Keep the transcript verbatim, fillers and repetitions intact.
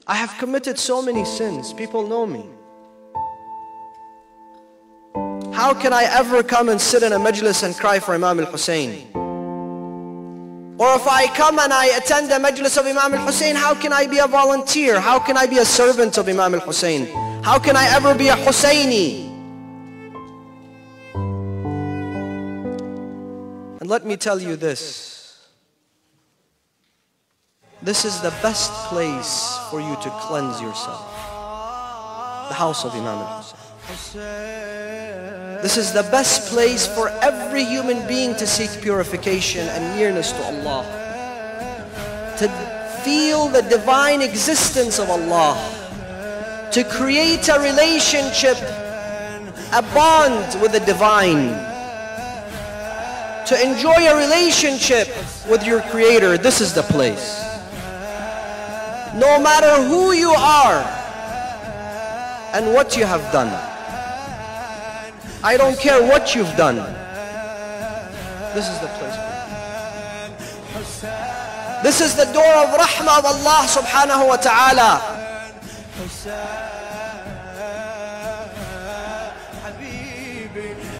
I have committed so many sins. People know me. How can I ever come and sit in a majlis and cry for Imam al-Hussein? Or if I come and I attend the majlis of Imam al-Hussein, how can I be a volunteer? How can I be a servant of Imam al-Hussein? How can I ever be a Husseini? And let me tell you this. This is the best place for you to cleanse yourself. The house of Imam al-Hussein. This is the best place for every human being to seek purification and nearness to Allah. To feel the divine existence of Allah. To create a relationship, a bond with the divine. To enjoy a relationship with your Creator. This is the place. No matter who you are and what you have done. I don't care what you've done. This is the place. This is the door of rahmah of Allah subhanahu wa ta'ala.